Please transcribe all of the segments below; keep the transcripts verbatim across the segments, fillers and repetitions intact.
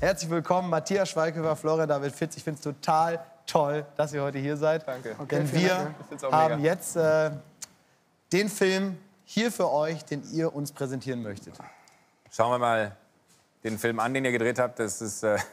Herzlich willkommen, Matthias Schweighöfer, Florian David Fitz. Ich finde es total toll, dass ihr heute hier seid. Danke. Okay, denn wir haben mega. jetzt äh, den Film hier für euch, den ihr uns präsentieren möchtet. Schauen wir mal den Film an, den ihr gedreht habt. Das ist äh,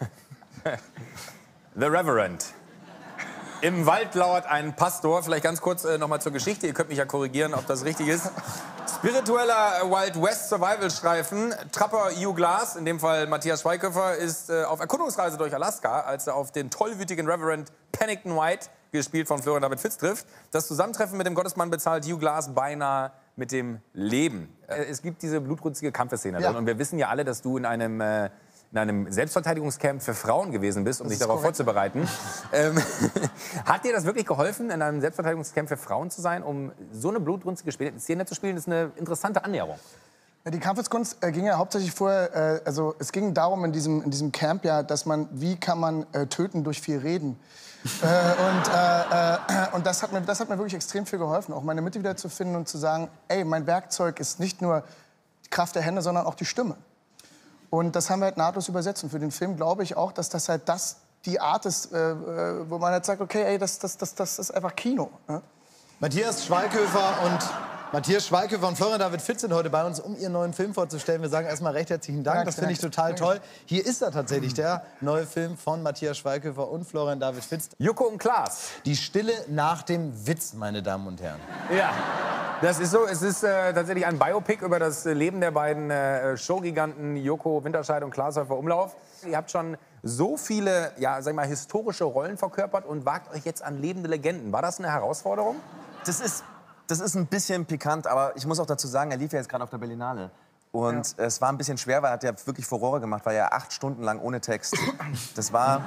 The Reverend. Im Wald lauert ein Pastor. Vielleicht ganz kurz äh, noch mal zur Geschichte. Ihr könnt mich ja korrigieren, ob das richtig ist. Spiritueller Wild West Survival-Streifen. Trapper Hugh Glass, in dem Fall Matthias Schweighöfer, ist äh, auf Erkundungsreise durch Alaska, als er auf den tollwütigen Reverend Pennington White, gespielt von Florian David Fitz, trifft. Das Zusammentreffen mit dem Gottesmann bezahlt Hugh Glass beinahe mit dem Leben. Äh, es gibt diese blutrünstige Kampfeszene ja. drin. Und wir wissen ja alle, dass du in einem... Äh, in einem Selbstverteidigungscamp für Frauen gewesen bist, um dich darauf korrekt. vorzubereiten. ähm, hat dir das wirklich geholfen, in einem Selbstverteidigungscamp für Frauen zu sein, um so eine blutrünstige Szene zu spielen? Das ist eine interessante Annäherung. Ja, die Kampfeskunst äh, ging ja hauptsächlich vorher, äh, also es ging darum in diesem, in diesem Camp ja, dass man, wie kann man äh, töten durch viel Reden. äh, und äh, äh, und das, hat mir, das hat mir wirklich extrem viel geholfen, auch meine Mitte wieder zu finden und zu sagen, ey, mein Werkzeug ist nicht nur die Kraft der Hände, sondern auch die Stimme. Und das haben wir halt nahtlos übersetzt. Und für den Film glaube ich auch, dass das halt das die Art ist, äh, wo man halt sagt, okay, ey, das, das, das, das ist einfach Kino. Ne? Matthias Schweighöfer und Matthias Schweighöfer und Florian David Fitz sind heute bei uns, um ihren neuen Film vorzustellen. Wir sagen erstmal recht herzlichen Dank, das finde ich total toll. Hier ist er tatsächlich, der neue Film von Matthias Schweighöfer und Florian David Fitz. Joko und Klaas. Die Stille nach dem Witz, meine Damen und Herren. Ja. Das ist so, es ist äh, tatsächlich ein Biopic über das Leben der beiden äh, Showgiganten Joko Winterscheid und Klaas Häufer Umlauf. Ihr habt schon so viele, ja, sag ich mal, historische Rollen verkörpert und wagt euch jetzt an lebende Legenden. War das eine Herausforderung? Das ist, das ist ein bisschen pikant, aber ich muss auch dazu sagen, er lief ja jetzt gerade auf der Berlinale. Und ja. es war ein bisschen schwer, weil er hat ja wirklich Furore gemacht, weil er acht Stunden lang ohne Text. Das war...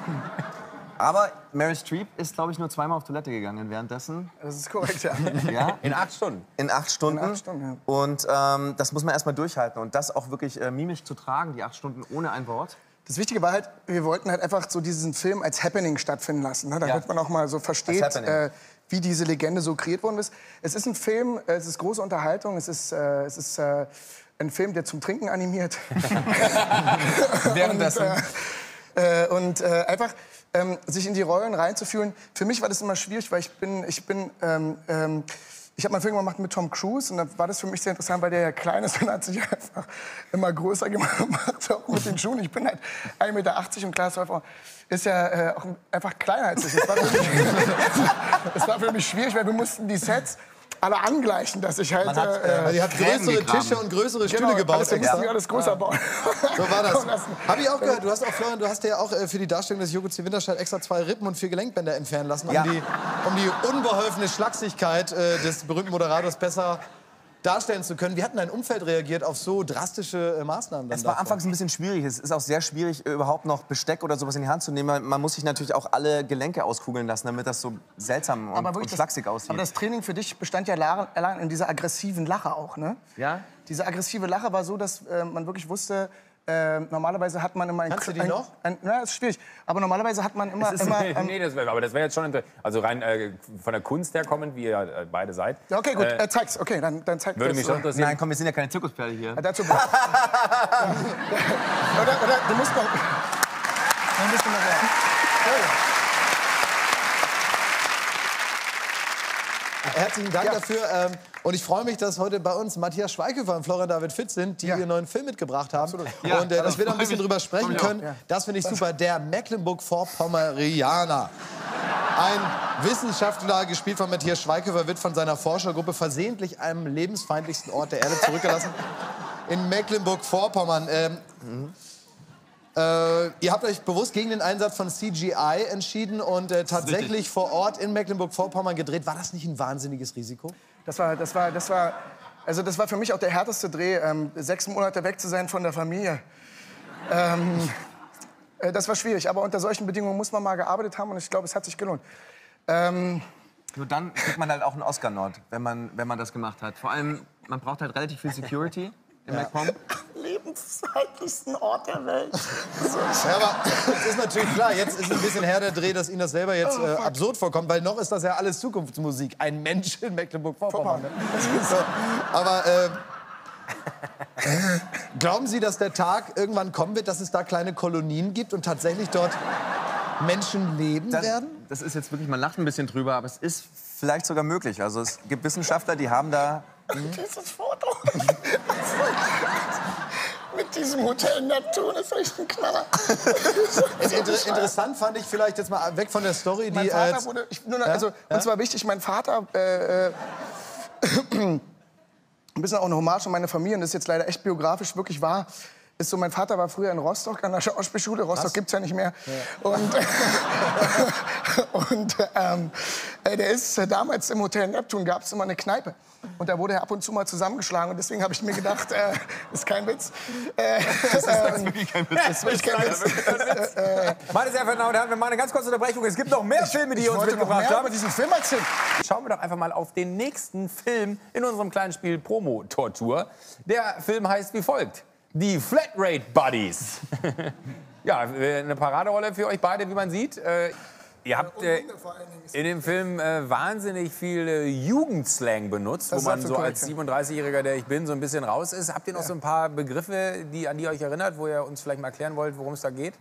Aber Meryl Streep ist, glaube ich, nur zweimal auf Toilette gegangen währenddessen. Das ist korrekt, ja. ja? In acht Stunden? In acht Stunden. In acht Stunden, ja. Und ähm, das muss man erst mal durchhalten. Und das auch wirklich äh, mimisch zu tragen, die acht Stunden ohne ein Wort. Das Wichtige war halt, wir wollten halt einfach so diesen Film als Happening stattfinden lassen. Ne? Damit ja. man auch mal so versteht, äh, wie diese Legende so kreiert worden ist. Es ist ein Film, äh, es ist große Unterhaltung, es ist, äh, es ist äh, ein Film, der zum Trinken animiert. Währenddessen. Und, äh, äh, und äh, einfach... Ähm, sich in die Rollen reinzufühlen. Für mich war das immer schwierig, weil ich bin, ich bin, ähm, ähm, ich habe mal einen Film gemacht mit Tom Cruise und da war das für mich sehr interessant, weil der ja klein ist und hat sich einfach immer größer gemacht, auch mit den Schuhen. Ich bin halt ein Meter achtzig und Klaas Häufer ist ja äh, auch einfach kleiner als ich. Das war, für mich, das war für mich schwierig, weil wir mussten die Sets alle angleichen, dass ich halt... Hat, äh, die hat größere Tische und größere Stühle genau, gebaut. Alles, wir mussten ja. alles größer bauen. So war das. Habe ich auch gehört. Du hast auch, Florian, du hast ja auch äh, für die Darstellung des Joko Winterscheid extra zwei Rippen und vier Gelenkbänder entfernen lassen, um, ja. die, um die unbeholfene Schlagsigkeit äh, des berühmten Moderators besser darstellen zu können. Wie hat denn dein Umfeld reagiert auf so drastische äh, Maßnahmen? Es war davon? anfangs ein bisschen schwierig. Es ist auch sehr schwierig, überhaupt noch Besteck oder sowas in die Hand zu nehmen. Man muss sich natürlich auch alle Gelenke auskugeln lassen, damit das so seltsam und, und schlaksig das, aussieht. Aber das Training für dich bestand ja lang in dieser aggressiven Lache auch, ne? Ja? Diese aggressive Lache war so, dass äh, man wirklich wusste, äh, normalerweise hat man immer... Ein, Kannst du die ein, noch? Ein, na, das ist schwierig. Aber normalerweise hat man immer... Ist, immer ähm, nee, das wär, aber das wäre jetzt schon... interessant. Also rein äh, von der Kunst her kommend, wie ihr äh, beide seid. Ja, okay, gut, äh, äh, zeig's. Okay, dann, dann zeig Würde das. mich schon interessieren. Nein, komm, wir sind ja keine Zirkuspferde hier. Ja, dazu... oder, oder, du musst noch... Dann bist du noch... Ja. Herzlichen Dank ja. dafür. Ähm, und ich freue mich, dass heute bei uns Matthias Schweighöfer und Florian David Fitz sind, die ja. ihren neuen Film mitgebracht haben. Ja, und äh, dass wir da ein bisschen drüber sprechen können, ja. das finde ich super. Der Mecklenburg-Vorpommerianer. Ein Wissenschaftler, gespielt von Matthias Schweighöfer, wird von seiner Forschergruppe versehentlich einem lebensfeindlichsten Ort der Erde zurückgelassen. In Mecklenburg-Vorpommern. Ähm, mhm. Äh, ihr habt euch bewusst gegen den Einsatz von C G I entschieden und äh, tatsächlich vor Ort in Mecklenburg-Vorpommern gedreht. War das nicht ein wahnsinniges Risiko? Das war, das war, das war, also das war für mich auch der härteste Dreh, ähm, sechs Monate weg zu sein von der Familie. Ähm, äh, das war schwierig, aber unter solchen Bedingungen muss man mal gearbeitet haben und ich glaube, es hat sich gelohnt. Ähm, Nur dann kriegt man halt auch einen Oscar-Nord, wenn man, wenn man das gemacht hat. Vor allem, man braucht halt relativ viel Security. In ja. MacPom. Lebensfeindlichsten Ort der Welt. Ja, aber es ist natürlich klar, jetzt ist ein bisschen her der Dreh, dass Ihnen das selber jetzt äh, absurd vorkommt, weil noch ist das ja alles Zukunftsmusik. Ein Mensch in Mecklenburg-Vorpommern. Ne? So, aber äh, Glauben Sie, dass der Tag irgendwann kommen wird, dass es da kleine Kolonien gibt und tatsächlich dort Menschen leben Das, werden? das ist jetzt wirklich, man lacht ein bisschen drüber, aber es ist vielleicht sogar möglich. Also es gibt Wissenschaftler, die haben da... Dieses Foto mit diesem Hotel Neptun ist echt ein Knaller. Inter interessant fand ich vielleicht jetzt mal weg von der Story, Mein die... Vater äh, wurde, ich, nur noch, also, und zwar wichtig, mein Vater, äh, äh, ein bisschen auch eine Hommage an meine Familie, und das ist jetzt leider echt biografisch wirklich wahr, ist so, mein Vater war früher in Rostock an der Schauspielschule, Rostock gibt's ja nicht mehr. Ja. Und, und ähm, der ist äh, damals im Hotel Neptun, gab es immer eine Kneipe. Und da wurde er ab und zu mal zusammengeschlagen. Und deswegen habe ich mir gedacht, äh, das ist kein Witz. Äh, das ist äh, wirklich kein Witz. Das ist wirklich kein Witz. äh, Meine sehr verehrten Damen und Herren, wir machen eine ganz kurze Unterbrechung. Es gibt noch mehr Filme, die ich ihr uns wollte noch mitgebracht mehr habt. über diesen Film erzählen. Schauen wir doch einfach mal auf den nächsten Film in unserem kleinen Spiel Promo-Tortur. Der Film heißt wie folgt: Die Flatrate Buddies. Ja, eine Paraderolle für euch beide, wie man sieht. Äh, ihr habt äh, in dem Film äh, wahnsinnig viel äh, Jugendslang benutzt, Das wo man ist so korrekt, als ja. siebenunddreißigjähriger, der ich bin, so ein bisschen raus ist. Habt ihr noch so ein paar Begriffe, die, an die ihr euch erinnert, wo ihr uns vielleicht mal erklären wollt, worum es da geht?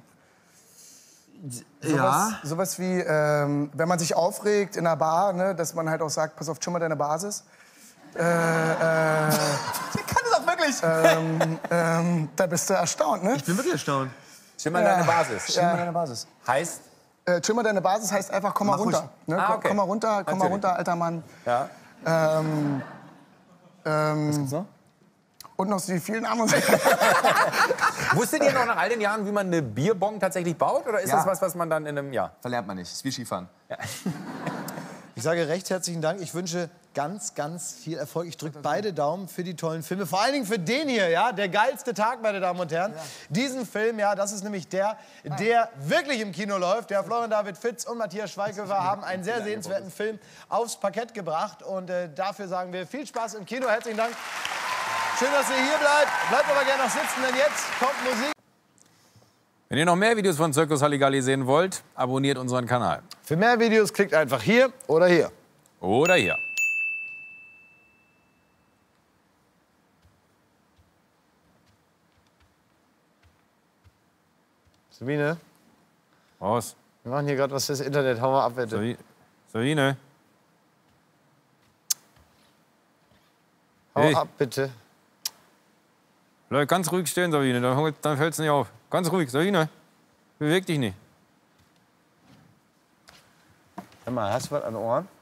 Sowas, sowas wie, ähm, wenn man sich aufregt in einer Bar, ne, dass man halt auch sagt, pass auf, schimmer deine Basis. Äh, äh, Ich kann das auch wirklich. ähm, ähm, da bist du erstaunt, ne? Ich bin wirklich erstaunt. Schimmer Ja. deine Basis. Ja. Deine Basis. Heißt, Äh, schimmer deine Basis heißt einfach, komm mal Mach runter. Ne? Ah, Komm- okay. Komm mal runter, komm mal Natürlich. runter, alter Mann. ja. Ähm, ähm, Was gibt's noch? und noch so die vielen anderen Sachen. Wusstet ihr noch nach all den Jahren, wie man eine Bierbong tatsächlich baut? Oder ist Ja. das was, was man dann in einem Jahr? Verlernt man nicht. Ist wie Skifahren. Ich sage recht herzlichen Dank. Ich wünsche ganz, ganz viel Erfolg. Ich drücke beide Daumen für die tollen Filme. Vor allen Dingen für den hier, ja, der geilste Tag, meine Damen und Herren. Diesen Film, ja, das ist nämlich der, der wirklich im Kino läuft. Der Florian David Fitz und Matthias Schweighöfer haben einen sehr sehenswerten Film aufs Parkett gebracht. Und äh, dafür sagen wir viel Spaß im Kino. Herzlichen Dank. Schön, dass ihr hier bleibt. Bleibt aber gerne noch sitzen, denn jetzt kommt Musik. Wenn ihr noch mehr Videos von Circus Halligalli sehen wollt, abonniert unseren Kanal. Für mehr Videos klickt einfach hier oder hier. Oder hier. Sabine, Raus. wir machen hier gerade was fürs Internet. Hau mal ab, bitte. Sabi- Sabine. Hau Hey. ab, bitte. Bleib ganz ruhig stehen, Sabine, dann, holt- dann fällt's nicht auf. Ganz ruhig, Sabine. Beweg dich nicht. Sag mal, hast du was an den Ohren?